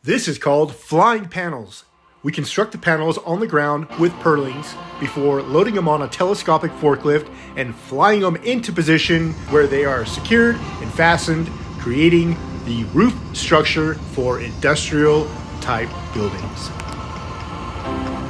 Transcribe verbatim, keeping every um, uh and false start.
This is called flying panels. We construct the panels on the ground with purlins before loading them on a telescopic forklift and flying them into position where they are secured and fastened, creating the roof structure for industrial type buildings.